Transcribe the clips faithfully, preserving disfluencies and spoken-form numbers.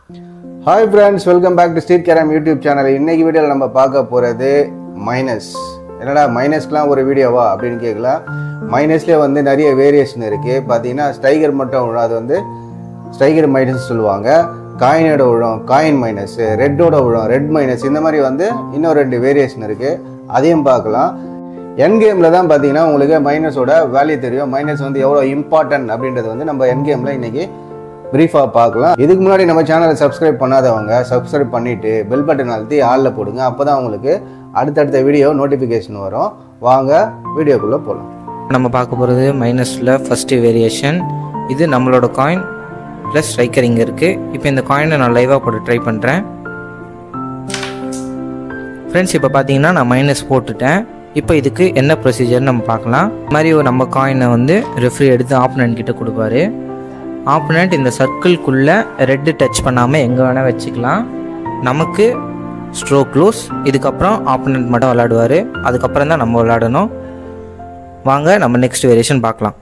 Hi friends, welcome back to Carrom YouTube channel. இன்னைக்கு வீடியோல நம்ம பார்க்க போறது மைனஸ். என்னடா மைனஸ்க்குலாம் ஒரு வீடியோவா அப்படின்னு கேட்கலாம். மைனஸ்லயே வந்து நிறைய வேரியேஷன் இருக்கு. பாத்தீங்கன்னா ஸ்ட்ரைக்கர் மட்டும் விழும், அது வந்து ஸ்ட்ரைக்கர் மைனஸ் சொல்லுவாங்க. காயினோட விழும், காயின் மைனஸ், ரெட்டோட விழும், ரெட் மைனஸ். இந்த மாதிரி வந்து இன்னும் ரெண்டு வேரியேஷன் இருக்கு, அதையும் பார்க்கலாம். என் கேமில் தான் பார்த்தீங்கன்னா உங்களுக்கு மைனஸோட வேல்யூ தெரியும். மைனஸ் வந்து எவ்வளோ இம்பார்ட்டன்ட் அப்படின்றது வந்து நம்ம என் கேமில் இன்னைக்கு பிரீஃபாக பார்க்கலாம். இதுக்கு முன்னாடி நம்ம சேனலை சப்ஸ்கிரைப் பண்ணாதவங்க சப்ஸ்கிரைப் பண்ணிவிட்டு பெல் பட்டன் அழுத்தி ஆளில் போடுங்க. அப்போ தான் உங்களுக்கு அடுத்தடுத்த வீடியோ நோட்டிஃபிகேஷன் வரும். வாங்க வீடியோக்குள்ளே போகலாம். நம்ம பார்க்க போகிறது மைனஸில் ஃபஸ்ட்டு வேரியேஷன். இது நம்மளோட காயின் ப்ளஸ் ஸ்ட்ரைக்கர் இங்கே இருக்குது. இப்போ இந்த காயினை நான் லைவாக போட்டு ட்ரை பண்ணுறேன். ஃப்ரெண்ட்ஸ், இப்போ பார்த்தீங்கன்னா நான் மைனஸ் போட்டுட்டேன். இப்போ இதுக்கு என்ன ப்ரொசீஜர்னு நம்ம பார்க்கலாம். இது மாதிரி நம்ம காயினை வந்து ரெஃப்ரி எடுத்து ஆப்பனண்ட் கிட்ட கொடுப்பாரு. ஆப்பனண்ட் இந்த சர்க்கிள்குள்ளே ரெட்டு டச் பண்ணாமல் எங்கே வேணால் வச்சுக்கலாம். நமக்கு ஸ்ட்ரோக் க்ளோஸ். இதுக்கப்புறம் ஆப்பனண்ட் மட்டும் விளையாடுவார். அதுக்கப்புறம் தான் நம்ம விளையாடணும். வாங்க நம்ம நெக்ஸ்ட் வேரியேஷன் பார்க்கலாம்.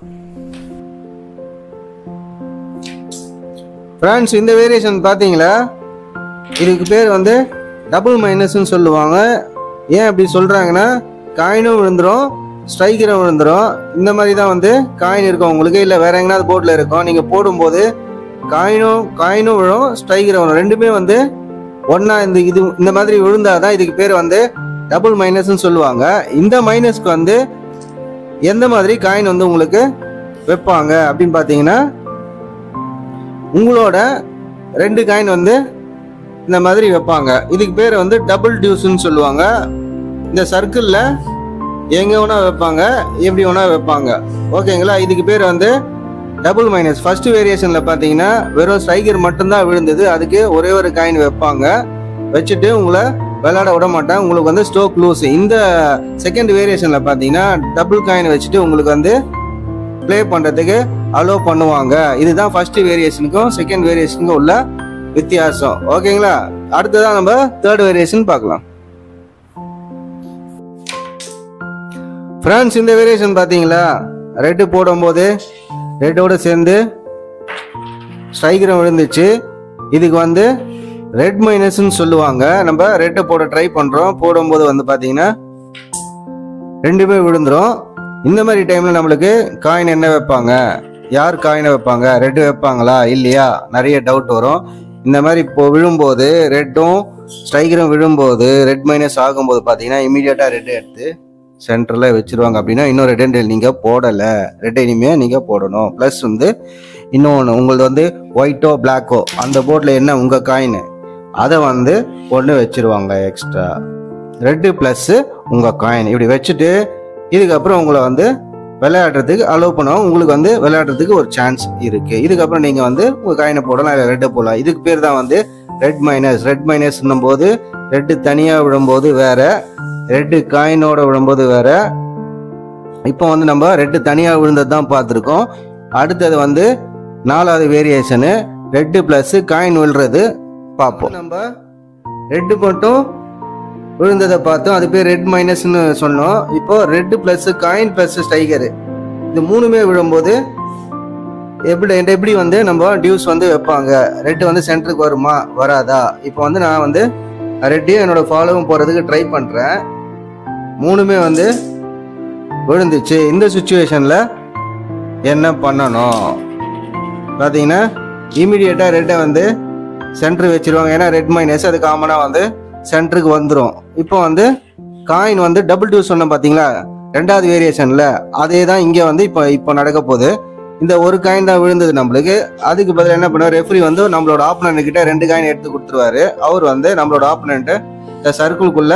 ஃப்ரெண்ட்ஸ், இந்த வேரியேஷன் பார்த்தீங்களா, இதுக்கு பேர் வந்து டபுள் மைனஸ்ன்னு சொல்லுவாங்க. ஏன் அப்படி சொல்கிறாங்கன்னா, காயினும் விழுந்துடும், ஸ்ட்ரைக்கரும் விழுந்துடும். இந்த மாதிரி தான் வந்து காயின் இருக்கும் உங்களுக்கு, இல்லை வேற எங்கேனாவது போர்டில் இருக்கும். நீங்கள் போடும்போது காயினும் காயினும் விழும், ஸ்ட்ரைக்கரும் விழும். ரெண்டுமே வந்து ஒன்றா இந்த இது இந்த மாதிரி விழுந்தாதான் இதுக்கு பேர் வந்து டபுள் மைனஸ்ன்னு சொல்லுவாங்க. இந்த மைனஸ்க்கு வந்து எந்த மாதிரி காயின் வந்து உங்களுக்கு வைப்பாங்க அப்படின்னு பார்த்தீங்கன்னா, உங்களோட ரெண்டு காயின் வந்து இந்த மாதிரி வைப்பாங்க. இதுக்கு பேர் வந்து டபுள் டியூஸ்ன்னு சொல்லுவாங்க. இந்த சர்க்கிளில் எங்கே வேணா வைப்பாங்க, எப்படி வேணா வைப்பாங்க. ஓகேங்களா? இதுக்கு பேர் வந்து டபுள் மைனஸ். ஃபர்ஸ்ட் வேரியேஷனில் பார்த்தீங்கன்னா வெறும் ஸ்ட்ரைக்கர் மட்டும்தான் விழுந்தது. அதுக்கு ஒரே ஒரு காயின் வைப்பாங்க, வச்சுட்டு உங்களை விளையாட விட மாட்டாங்க. உங்களுக்கு வந்து ஸ்ட்ரோக் லூஸ். இந்த செகண்ட் வேரியேஷனில் பார்த்தீங்கன்னா டபுள் காயின் வச்சுட்டு உங்களுக்கு வந்து ப்ளே பண்ணுறதுக்கு அலோவ் பண்ணுவாங்க. இதுதான் ஃபர்ஸ்ட் வேரியேஷனுக்கும் செகண்ட் வேரியேஷனுக்கும் உள்ள வித்தியாசம். ஓகேங்களா? அடுத்ததான் நம்ம தேர்ட் வேரியேஷன் பார்க்கலாம். ஃப்ரெண்ட்ஸ், இந்த வேரியேஷன் பார்த்தீங்களா, ரெட்டு போடும்போது ரெட்டோடு சேர்ந்து ஸ்ட்ரைக்கரும் விழுந்துச்சு. இதுக்கு வந்து ரெட் மைனஸ்ன்னு சொல்லுவாங்க. நம்ம ரெட்டை போட ட்ரை பண்ணுறோம். போடும்போது வந்து பார்த்தீங்கன்னா ரெண்டுமே விழுந்துடும். இந்த மாதிரி டைமில் நம்மளுக்கு காயின் என்ன வைப்பாங்க, யார் காயினை வைப்பாங்க, ரெட்டு வைப்பாங்களா இல்லையா, நிறைய டவுட் வரும். இந்த மாதிரி இப்போ விழும்போது ரெட்டும் ஸ்ட்ரைக்கரும் விழும்போது ரெட் மைனஸ் ஆகும்போது பார்த்தீங்கன்னா இமீடியட்டாக ரெட்டு எடுத்து சென்டரில் வச்சுருவாங்க. அப்படின்னா இன்னும் ரெட் அண்ட் நீங்கள் போடலை, ரெட் இனிமே நீங்கள் போடணும். ப்ளஸ் வந்து இன்னொன்று, உங்களது வந்து ஒயிட்டோ பிளாக்கோ அந்த போர்டில் என்ன உங்கள் காயின், அதை வந்து ஒன்று வச்சுருவாங்க எக்ஸ்ட்ரா. ரெட்டு ப்ளஸ்ஸு உங்கள் காயின் இப்படி வச்சுட்டு இதுக்கப்புறம் உங்களை வந்து விளையாடுறதுக்கு அலோவ் பண்ணுவாங்க. உங்களுக்கு வந்து விளையாடுறதுக்கு ஒரு சான்ஸ் இருக்குது. இதுக்கப்புறம் நீங்கள் வந்து உங்கள் காயினை போடலாம், இல்லை ரெட்டை போடலாம். இதுக்கு பேர் தான் வந்து ரெட் மைனஸ். ரெட் மைனஸ்ன்னும் போது ரெட்டு தனியாக விடும்போது வேற, ரெட்டு காயினோட விழும்போது வேற. இப்போ வந்து நம்ம ரெட்டு தனியாக விழுந்தது தான் பார்த்துருக்கோம். அடுத்தது வந்து நாலாவது வேரியேஷனு ரெட்டு பிளஸ் காயின் விழுறது பார்ப்போம். நம்ம ரெட்டு மட்டும் விழுந்ததை பார்த்தோம், அது பேர் ரெட் மைனஸ்ன்னு சொன்னோம். இப்போ red plus coin plus striker இது மூணுமே விழும்போது எப்படி எப்படி வந்து நம்ம டியூஸ் வந்து வைப்பாங்க. ரெட்டு வந்து சென்டருக்கு வருமா வராதா? இப்போ வந்து நான் வந்து ரெட்டையும் என்னோட ஃபாலோவும் போகிறதுக்கு ட்ரை பண்ணுறேன். மூணுமே வந்து விழுந்துச்சு. இந்த சுச்சுவேஷனில் என்ன பண்ணணும் பார்த்தீங்கன்னா, இமீடியட்டாக ரெட்டை வந்து சென்டருக்கு வச்சுருவாங்க. ஏன்னா ரெட் மைனஸ் அது காமனாக வந்து சென்டருக்கு வந்துடும். இப்போ வந்து காயின் வந்து டபுள் டியூ சொன்னோம் பார்த்தீங்களா ரெண்டாவது வேரியேஷனில், அதே தான் இங்கே வந்து இப்போ இப்போ நடக்க போகுது. இந்த ஒரு காயின் தான் விழுந்தது நம்மளுக்கு. அதுக்கு பதில் என்ன பண்ணுவார், ரெஃப்ரி வந்து நம்மளோட ஆப்பனண்ட் கிட்ட ரெண்டு காயின் எடுத்து கொடுத்துருவாரு. அவர் வந்து நம்மளோட ஆப்பனண்ட்டு இந்த சர்க்கிள்குள்ள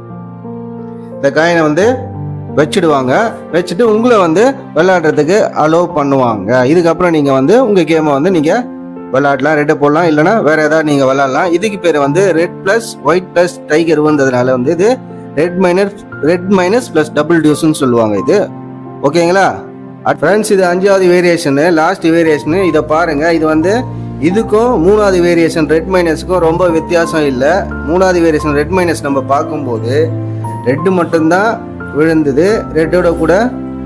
இந்த காயினை வந்து வச்சுடுவாங்க. வச்சுட்டு உங்களை வந்து விளையாடுறதுக்கு அலோவ் பண்ணுவாங்க. இதுக்கப்புறம் நீங்கள் வந்து உங்கள் கேமை வந்து நீங்கள் விளையாடலாம், ரெட்டை போடலாம், இல்லைனா வேற ஏதாவது நீங்கள் விளையாடலாம். இதுக்கு பேர் வந்து red plus white plus tiger விழுந்ததுனால வந்து இது red minus red minus plus double டியூஸ்ன்னு சொல்லுவாங்க இது. ஓகேங்களா ஃப்ரெண்ட்ஸ்? இது அஞ்சாவது வேரியேஷனு, லாஸ்ட் வேரியேஷனு. இதை பாருங்க, இது வந்து இதுக்கும் மூணாவது வேரியேஷன் ரெட் மைனஸுக்கும் ரொம்ப வித்தியாசம் இல்லை. மூணாவது வேரியேஷன் ரெட் மைனஸ் நம்ம பார்க்கும்போது ரெட்டு மட்டும்தான் விழுந்தது, ரெட்டோட கூட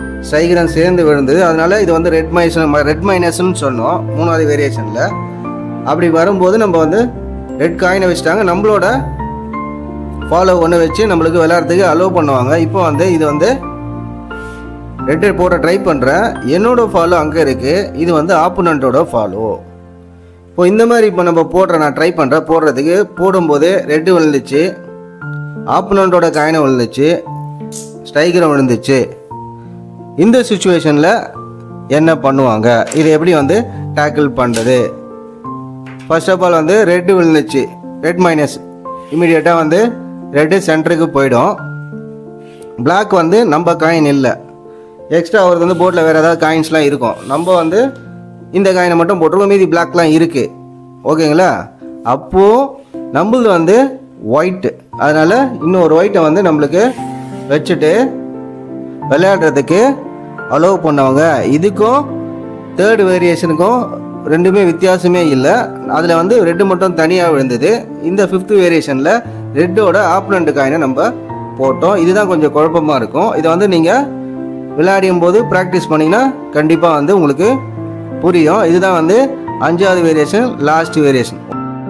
ஸ்ட்ரைக்கரும் சேர்ந்து விழுந்தது. அதனால இது வந்து ரெட் மைனஸ் ரெட் மைனஸ்ன்னு சொன்னோம் மூணாவது வேரியேஷனில். அப்படி வரும்போது நம்ம வந்து ரெட் காயினை வச்சுட்டாங்க, நம்மளோட ஃபாலோ ஒன்று வச்சு நம்மளுக்கு விளையாடுறதுக்கு அலோவ் பண்ணுவாங்க. இப்போ வந்து இது வந்து ரெட்டு போட ட்ரை பண்ணுறேன், என்னோட ஃபாலோ அங்கே இருக்குது, இது வந்து ஆப்போனண்ட்டோட ஃபாலோ. இப்போ இந்த மாதிரி இப்போ நம்ம போடுற நான் ட்ரை பண்ணுறேன் போடுறதுக்கு, போடும்போது ரெட்டு விழுந்துச்சு, ஆப்போனண்ட்டோட காயினை விழுந்துச்சு, ஸ்ட்ரைக்கரை விழுந்துச்சு. இந்த சுச்சுவேஷனில் என்ன பண்ணுவாங்க, இதை எப்படி வந்து டேக்கிள் பண்ணுறது? ஃபர்ஸ்ட் ஆஃப் ஆல் வந்து ரெட்டு விழுந்துச்சு, ரெட் மைனஸ், இமீடியட்டாக வந்து ரெட்டு சென்டருக்கு போயிடும். பிளாக் வந்து நம்ம காயின் இல்லை, எக்ஸ்ட்ரா அவருக்கு வந்து போர்டில் வேறு ஏதாவது காயின்ஸ்லாம் இருக்கும், நம்ம வந்து இந்த காயினை மட்டும் போட்டிருக்கோம், மீதி பிளாக்லாம் இருக்குது. ஓகேங்களா? அப்போது நம்மளது வந்து ஒயிட்டு, அதனால் இன்னொரு ஒயிட்டை வந்து நம்மளுக்கு வச்சுட்டு விளையாடுறதுக்கு அலோவ் பண்ணவங்க. இதுக்கும் தேர்டு வேரியேஷனுக்கும் ரெண்டுமே வித்தியாசமே இல்லை, அதில் வந்து ரெட்டு மட்டும் தனியாக விழுந்தது. இந்த ஃபிஃப்த்து வேரியேஷனில் ரெட்டோட ஆப்போனண்ட் காயினை நம்ம போட்டோம். இதுதான் கொஞ்சம் குழப்பமாக இருக்கும். இதை வந்து நீங்கள் விளையாடும் போது ப்ராக்டிஸ் பண்ணிங்கன்னா கண்டிப்பாக வந்து உங்களுக்கு புரியும். இதுதான் வந்து அஞ்சாவது வேரியேஷன், லாஸ்ட் வேரியேஷன்.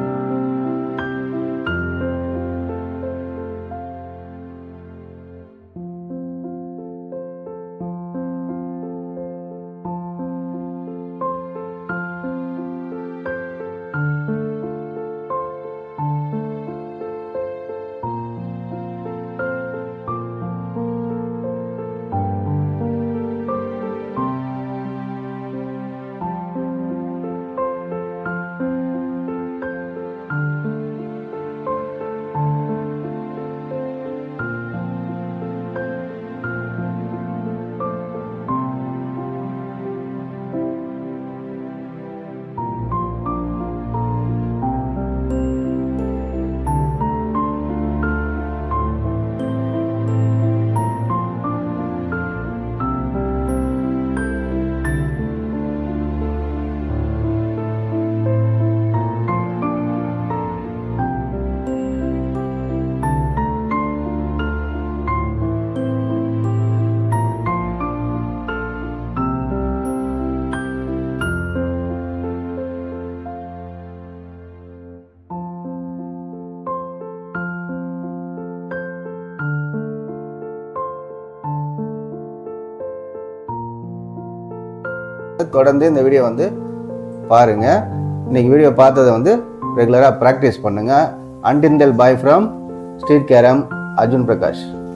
தொடர்ந்து இந்த வீடியோ வந்து பாருங்கள். இன்றைக்கி வீடியோ பார்த்ததை வந்து ரெகுலராக ப்ராக்டிஸ் பண்ணுங்கள். Until then bye from street carrom, Arjun Prakash.